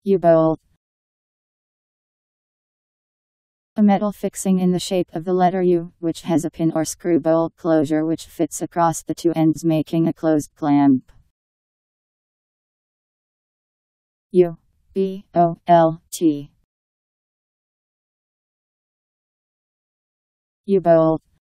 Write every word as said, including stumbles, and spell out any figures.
U-bolt. A metal fixing in the shape of the letter U, which has a pin or screw bolt closure which fits across the two ends, making a closed clamp. U B O L T. U-bolt.